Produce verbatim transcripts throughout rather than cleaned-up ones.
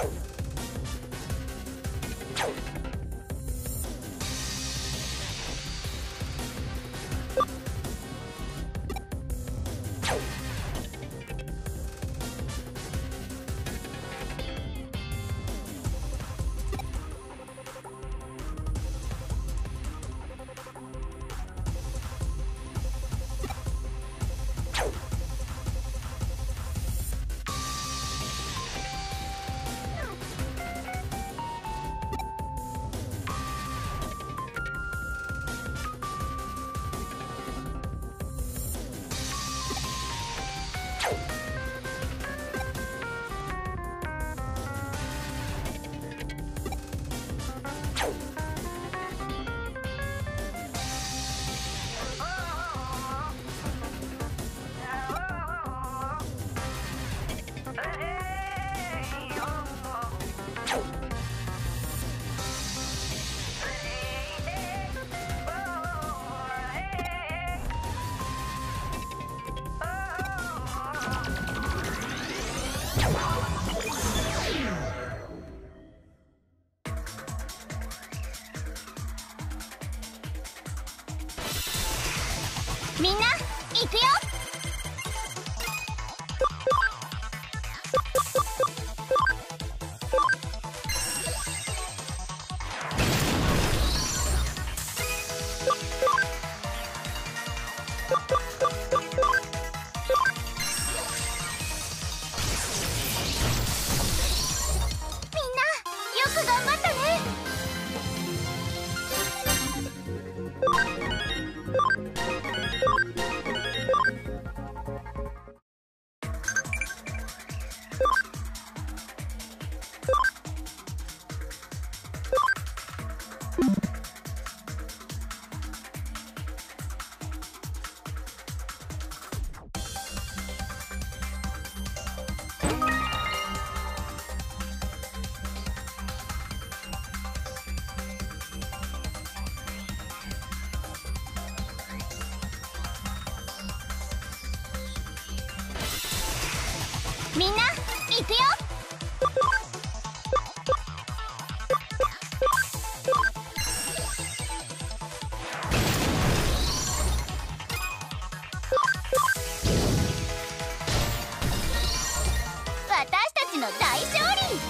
みんな行くよ。みんなよく頑張ったね。みんな行くよ。私たちの大勝利。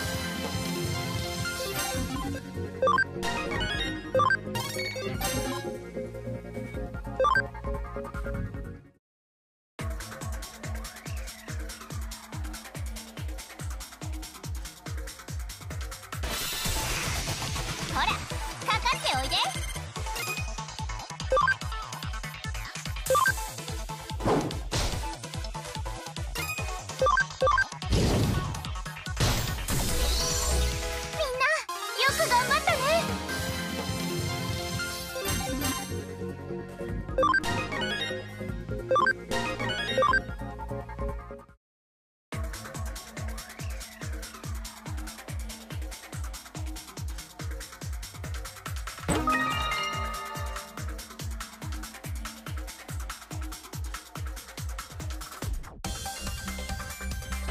ほら、かかっておいで。みんなよく頑張ったね。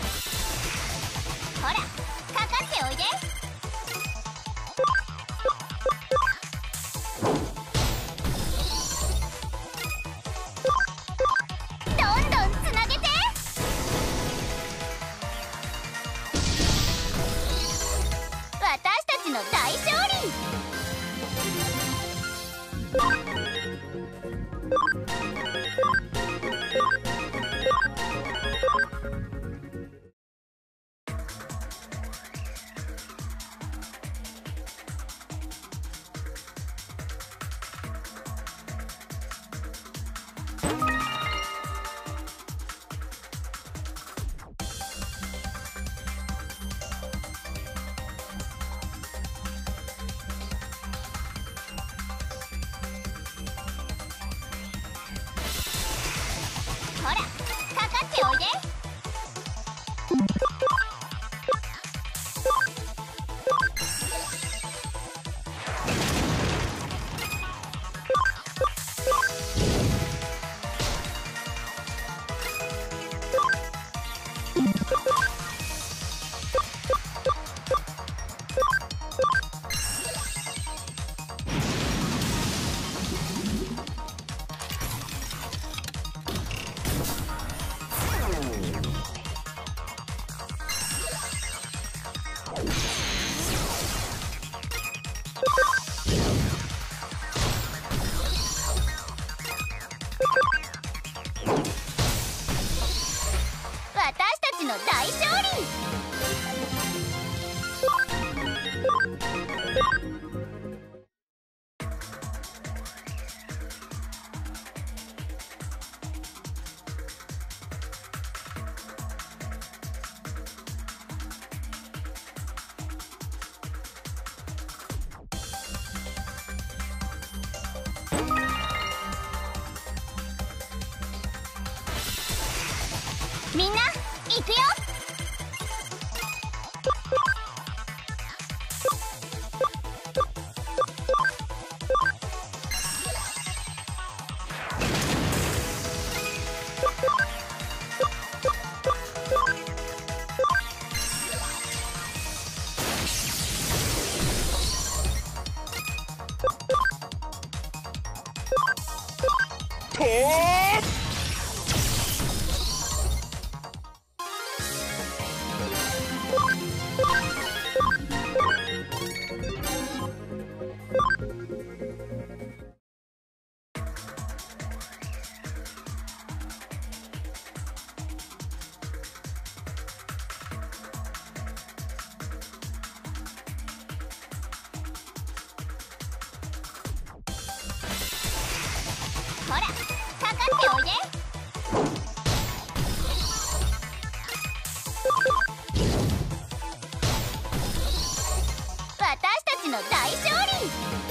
ほら、かかっておいで。 私たちの大勝利。みんな行くよ。ほら、かかっておいで。私たちの大勝利。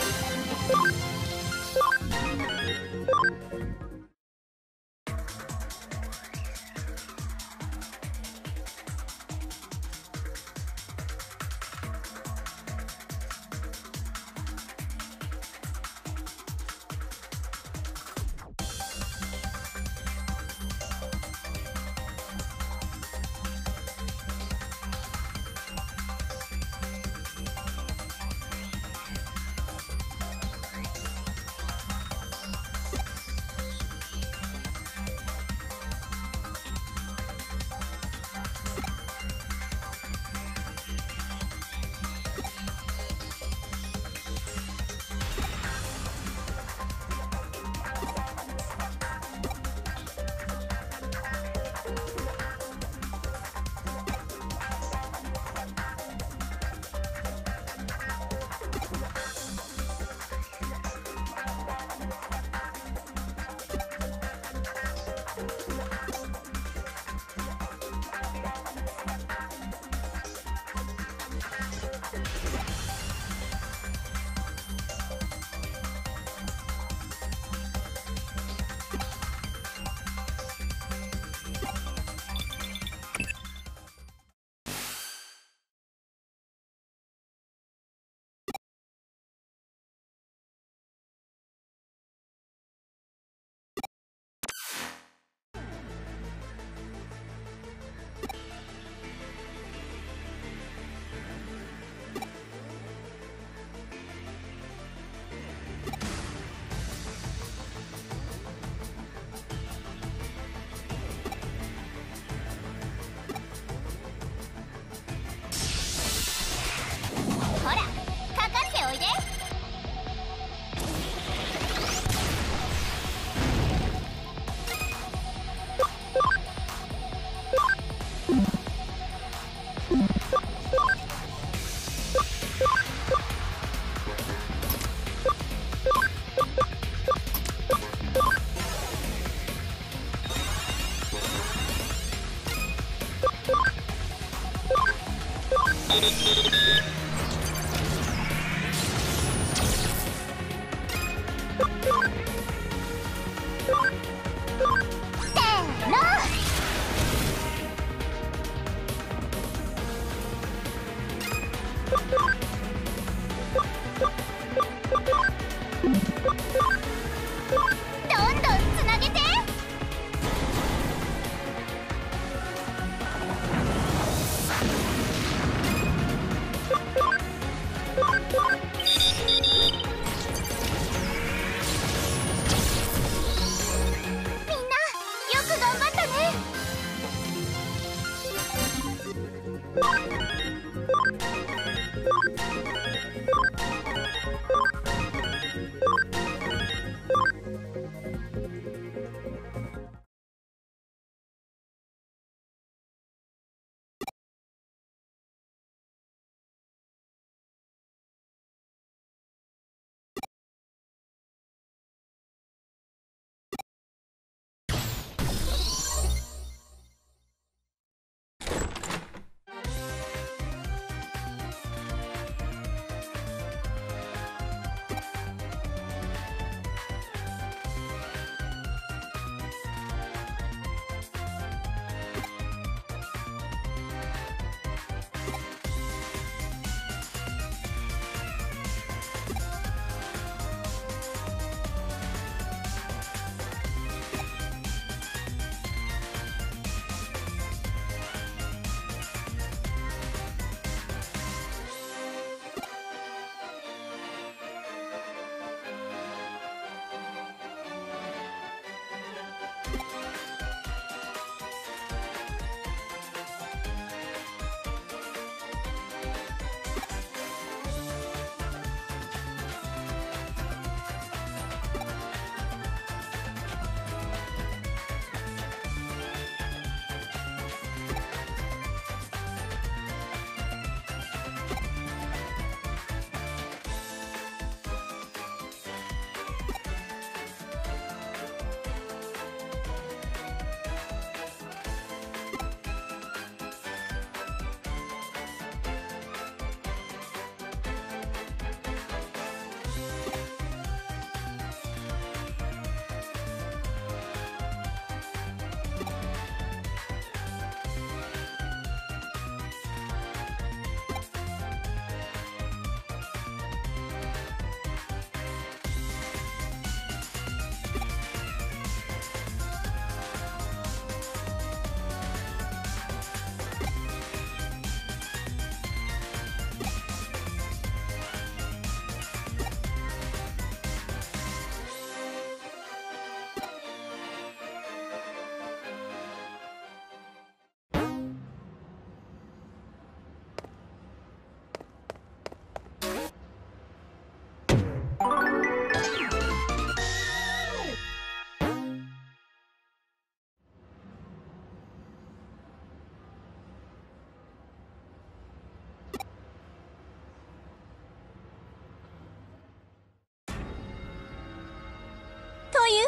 ほら、かかっておいで。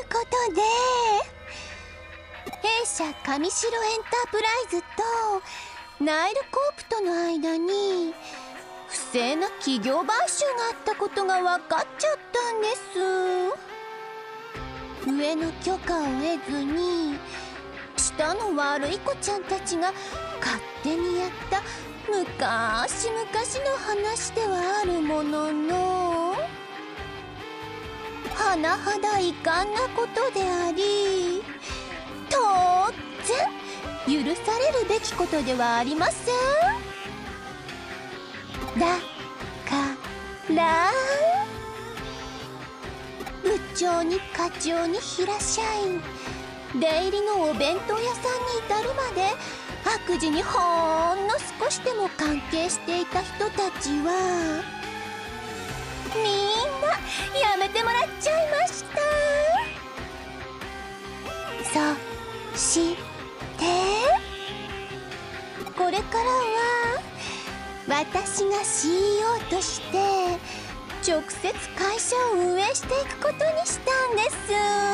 ことで、弊社上白エンタープライズとナイルコープとの間に不正な企業買収があったことが分かっちゃったんです。上の許可を得ずに下の悪い子ちゃんたちが勝手にやった昔々の話ではあるものの、甚だ遺憾なことであり、当然許されるべきことではありません。だから部長に課長に平社員、出入りのお弁当屋さんに至るまで悪事にほんの少しでも関係していた人たちはみんなやめてもらっちゃいました。そしてこれからは私が シーイーオー として直接会社を運営していくことにしたんです。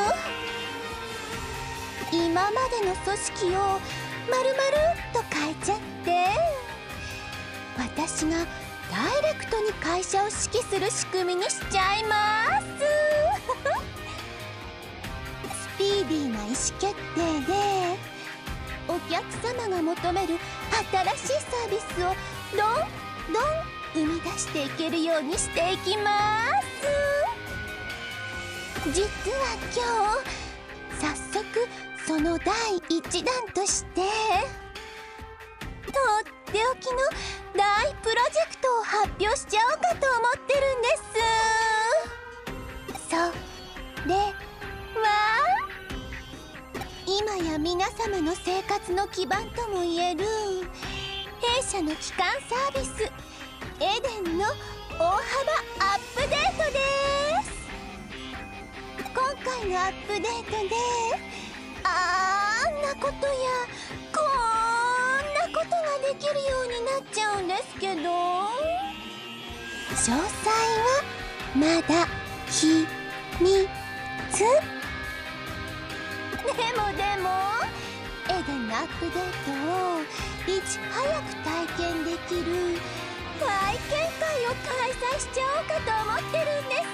今までの組織をまるまるっと変えちゃって、私がダイレクトに会社を指揮する仕組みにしちゃいますスピーディーな意思決定でお客様が求める新しいサービスをどんどん生み出していけるようにしていきます。実は今日早速そのだいいちだんとしてとっておきの大プロジェクトを発表しちゃおうかと思ってるんです。それは今や皆様の生活の基盤ともいえる弊社の基幹サービスエデンの大幅アップデートです。今回のアップデートであんなことやこんなことができるようになっちゃうんですけど、詳細はまだ秘密。でもでもエデンのアップデートをいち早く体験できる体験会を開催しちゃおうかと思ってるんです。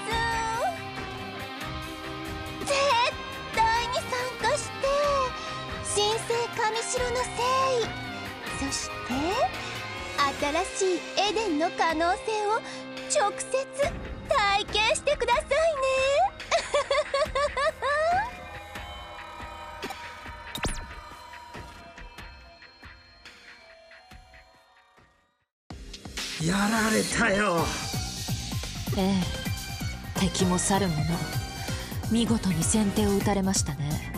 絶対に参加して新生上白の誠意、そして新しいエデンの可能性を直接体験してくださいねやられたよ。 ええ、敵も去る者、見事に先手を打たれましたね。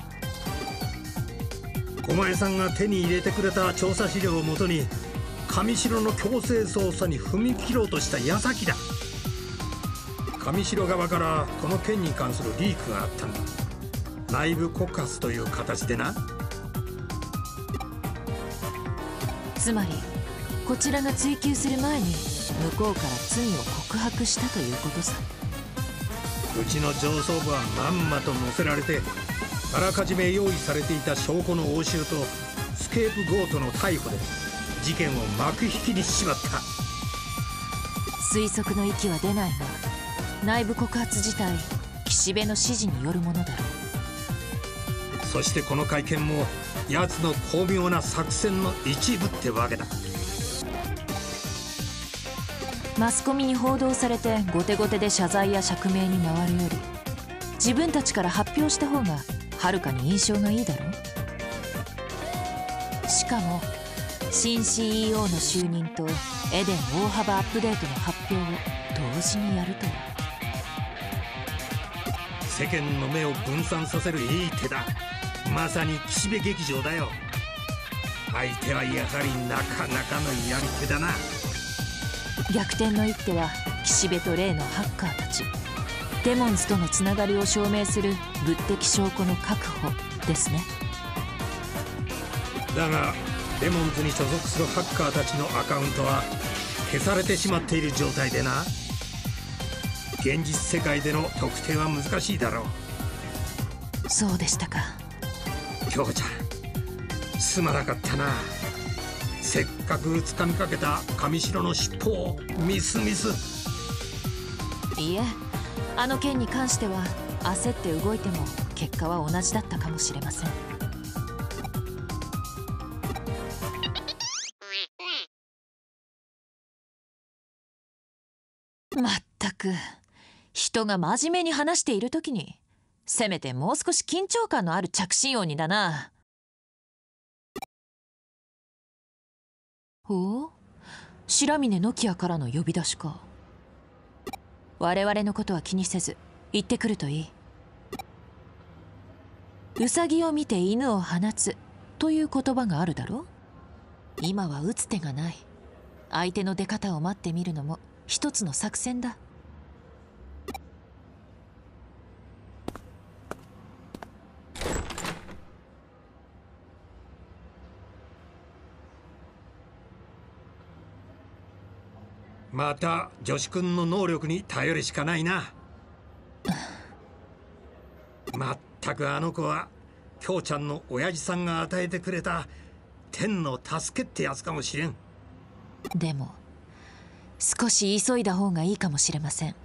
お前さんが手に入れてくれた調査資料をもとに上白の強制捜査に踏み切ろうとした矢先だ。上白側からこの件に関するリークがあったんだ。内部告発という形でな。 つまりこちらが追及する前に向こうから罪を告白したということさ。 うちの上層部はまんまと乗せられて、あらかじめ用意されていた証拠の押収とスケープゴートの逮捕で事件を幕引きにしちまった。 推測の域は出ないが、内部告発自体岸辺の指示によるものだろう。そしてこの会見も奴の巧妙な作戦の一部ってわけだ。 マスコミに報道されて後手後手で謝罪や釈明に回るより、自分たちから発表した方がはるかに印象がいいだろう。しかも新 シーイーオー の就任とエデン大幅アップデートの発表を同時にやるとは。 世間の目を分散させるいい手だ。まさに岸辺劇場だよ。相手はやはりなかなかのやり手だな。 逆転の一手は岸辺と例のハッカーたち、デモンズとのつながりを証明する物的証拠の確保ですね。 だがデモンズに所属するハッカーたちのアカウントは消されてしまっている状態でな。現実世界での特定は難しいだろう。 そうでしたか。 京ちゃん、すまなかったな。せっかく掴みかけた上白の尻尾をミスミス。 いいえ、あの件に関しては焦って動いても結果は同じだったかもしれません。まったく、人が真面目に話している時にせめてもう少し緊張感のある着信音にだな。ほう、白峰ノキアからの呼び出しか。我々のことは気にせず行ってくるといい。ウサギを見て犬を放つという言葉があるだろ。今は打つ手がない。相手の出方を待ってみるのも一つの作戦だ。 また女子くんの能力に頼るしかないな。まったくあの子は京ちゃんの親父さんが与えてくれた天の助けってやつかもしれん。 でも少し急いだ方がいいかもしれません。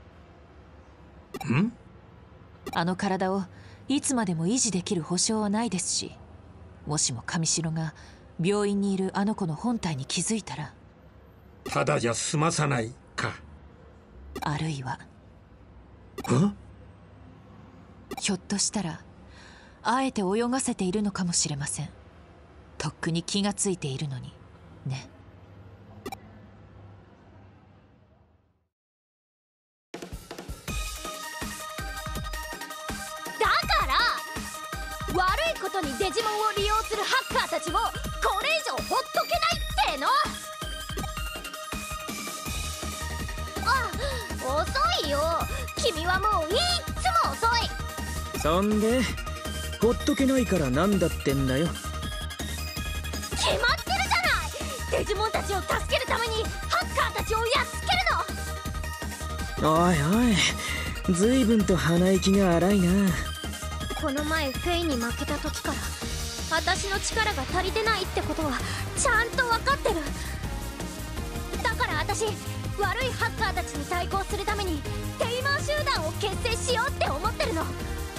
ん？ あの体をいつまでも維持できる保証はないですし、もしも上白が病院にいるあの子の本体に気づいたら、 ただじゃ済まさないか。 あるいはん？ ひょっとしたらあえて泳がせているのかもしれません。とっくに気がついているのにね。 だから悪いことにデジモンを利用するハッカーたちをこれ以上ほっとけないっての。あ、遅いよ。君はもういっつも遅い。 そんでほっとけないからなんだってんだよ。 決まってるじゃない。デジモンたちを助けるためにハッカーたちをやっつけるの。 おいおい、ずいぶんと鼻息が荒いな。 この前フェイに負けた時から私の力が足りてないってことはちゃんと分かってる。だから私、悪いハッカーたちに対抗するためにテイマー集団を結成しようって思ってるの。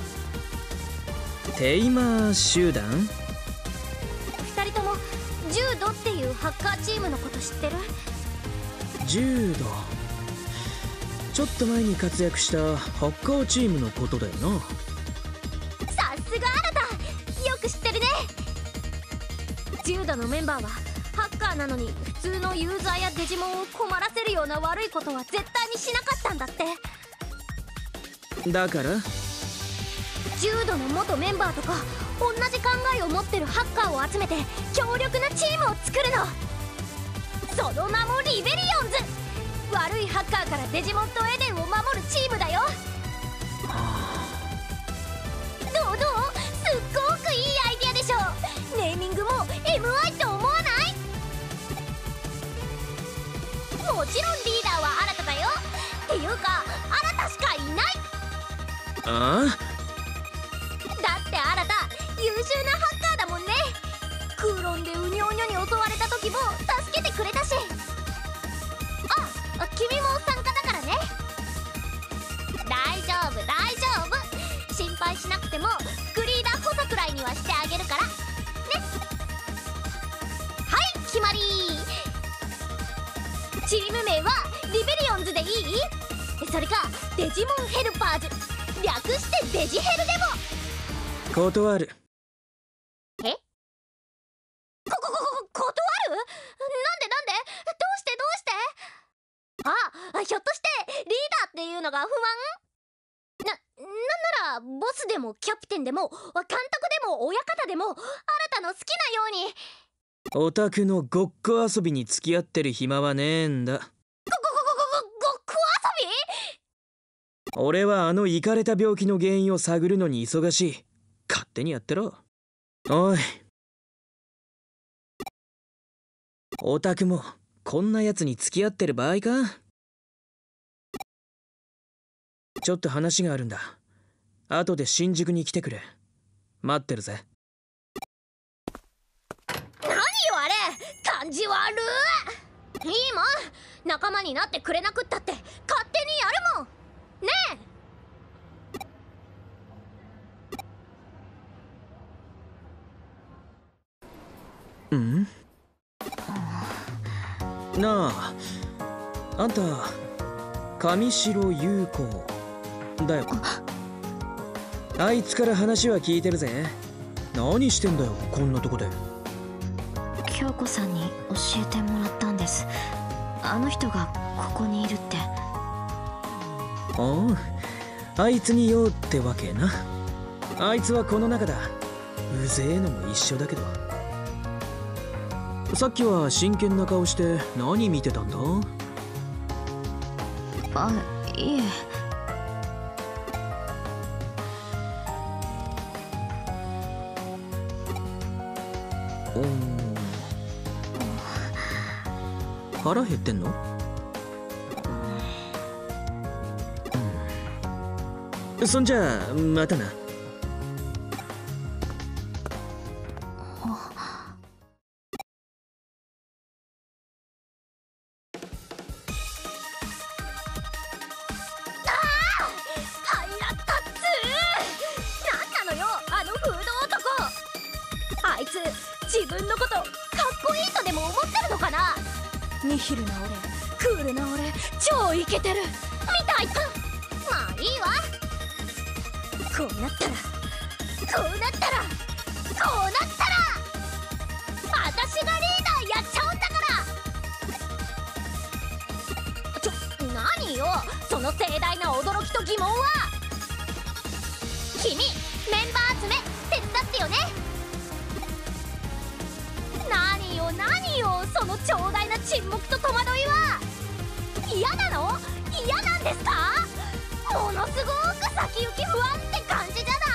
テイマー集団？ ふたりともジュードっていうハッカーチームのこと知ってる？ ジュード、ちょっと前に活躍したハッカーチームのことだよな。 さすがあなた、よく知ってるね。ジュードのメンバーはハッカーなのに普通のユーザーやデジモンを困らせるような悪いことは絶対にしなかったんだって。 だからジュードの元メンバーとか同じ考えを持ってるハッカーを集めて強力なチームを作るの。その名もリベリオンズ。悪いハッカーからデジモンとエデンを守るチームだよ。どうどう、すっごくいいアイディアでしょ。ネーミングも エムアイ と思わない？もちろんリーダーは新ただよ。っていうか新たしかいない。 ああ、 だってあなた優秀なハッカーだもんね。クーロンでウニョウニョに襲われた時も助けてくれたし。あ、君も参加だからね。大丈夫大丈夫、心配しなくてもグリーダー補佐くらいにはしてあげるからね。はい、決まり。チーム名はリベリオンズでいい？それかデジモンヘルパーズ、略してデジヘルでも。 断る。 え？こ、こ、こ、こ、断る？なんでなんで？どうしてどうして？あ、ひょっとしてリーダーっていうのが不安？な、なんならボスでもキャプテンでも監督でも親方でも新たの好きなように。 オタクのごっこ遊びに付き合ってる暇はねえんだ。 ご、ご、ご、ご、ご、ごっこ遊び？ 俺はあのイカれた病気の原因を探るのに忙しい。勝手にやってろ。おい、オタクもこんなやつに付き合ってる場合か？ちょっと話があるんだ。 後で新宿に来てくれ。待ってるぜ。 何よあれ、感じ悪い。いいもん、仲間になってくれなくったって勝手にやるもんねえ。うんなあ、あんた上白優子だよ。あいつから話は聞いてるぜ。何してんだよこんなとこで。 京子さんに教えてもらったんです。あの人がここにいるって。 ああ、あいつに用ってわけな。あいつはこの中だ。うぜえのも一緒だけど。さっきは真剣な顔して何見てたんだ？ あ、いえ。 おー、腹減ってんの？うん、そんじゃあまたな。 自分のことかっこいいとでも思ってるのかな。ニヒルな俺、クールな俺、超イケてるみたいか。まあいいわ。こうなったらこうなったらこうなったら私がリーダーやっちゃうんだから。ちょ、何よその盛大な驚きと疑問は。君、メンバー集め手伝ってよね。何よ何よその長大な沈黙と戸惑いは。嫌なの？嫌なんですか？ものすごく先行き不安って感じじゃない。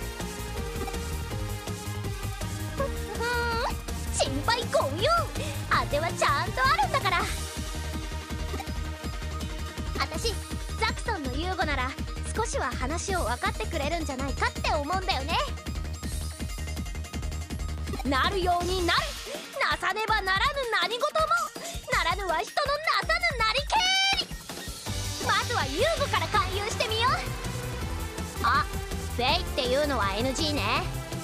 ふん、心配ご無用。当てはちゃんとあるんだから。私ザクソンのユーゴなら少しは話を分かってくれるんじゃないかって思うんだよね。なるようになる。なさねばならぬ何事も。ならぬは人のなさぬなりけり。まずはユーゴから勧誘してみよう。あ、フェイっていうのは エヌジー ね。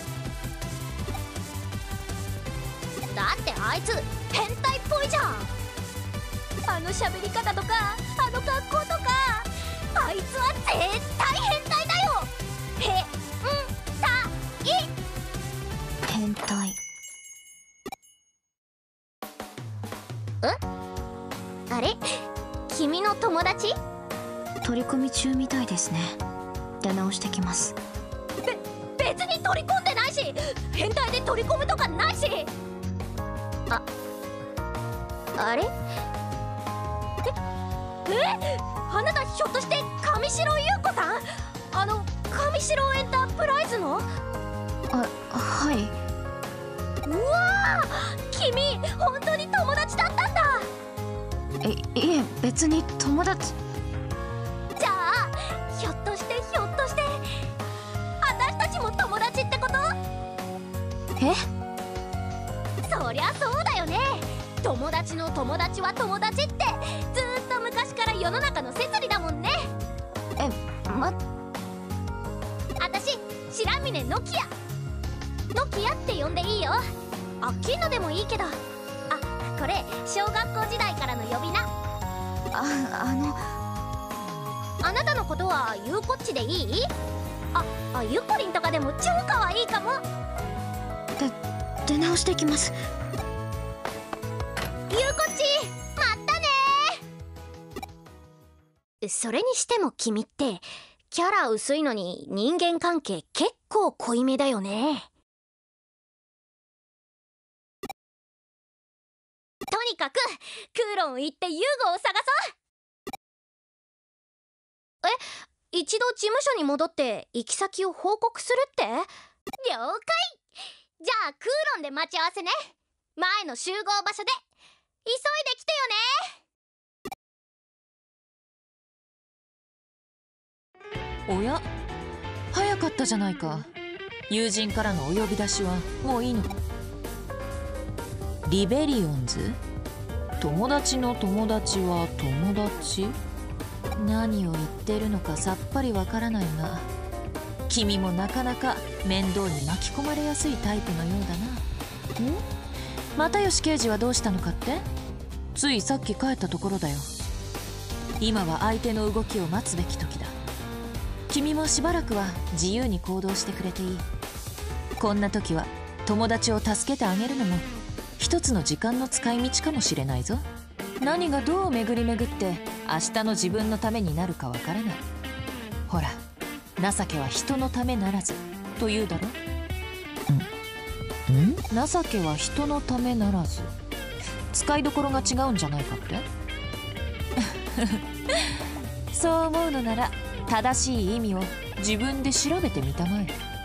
だってあいつ変態っぽいじゃん。あの喋り方とかあの格好とか、あいつは絶対変態だよ。へんたい。 変態。 あれ、君の友達？ 取り込み中みたいですね。出直してきます。 べ、別に取り込んでないし、変態で取り込むとかないし。あ、あれ？え、え、あなたひょっとして上白優子さん？あの上白エンタープライズの？ あ、はい。 うわー、君本当に友達だったんだ。 え、いえ、別に友達。 じゃあひょっとしてひょっとして私たちも友達ってこと？ え？ そりゃそうだよね。友達の友達は友達ってずーっと昔から世の中の摂理だもんね。 え、ま。 私白峰ノキア。ノキアって呼んでいいよ。アッキーノでもいいけど。あ、これ小学校時代からの呼び名。 あ、あのあなたのことはゆうこっちでいい？あ、あ、ゆこりんとかでも超可愛いかも。 で、出直してきます。 ゆうこっち、まったねー。それにしても君ってキャラ薄いのに人間関係結構濃いめだよね。とにかくクーロン行ってユーゴを探そう。え、一度事務所に戻って行き先を報告するって？了解。じゃあクーロンで待ち合わせね。前の集合場所で。急いで来てよね。 おや、 かったじゃないか。友人からのお呼び出しはもういいのか。リベリオンズ？友達の友達は友達？何を言ってるのかさっぱりわからないが、君もなかなか面倒に巻き込まれやすいタイプのようだな。ん？又吉刑事はどうしたのかって？ついさっき帰ったところだよ。今は相手の動きを待つべき時だ。君もしばらくは自由に行動してくれていい。こんな時は友達を助けてあげるのも一つの時間の使い道かもしれないぞ。何がどう巡り巡って明日の自分のためになるかわからない。ほら、情けは人のためならずと言うだろ。ん？ん？情けは人のためならず。使いどころが違うんじゃないかって？そう思うのなら正しい意味を自分で調べてみたまえ。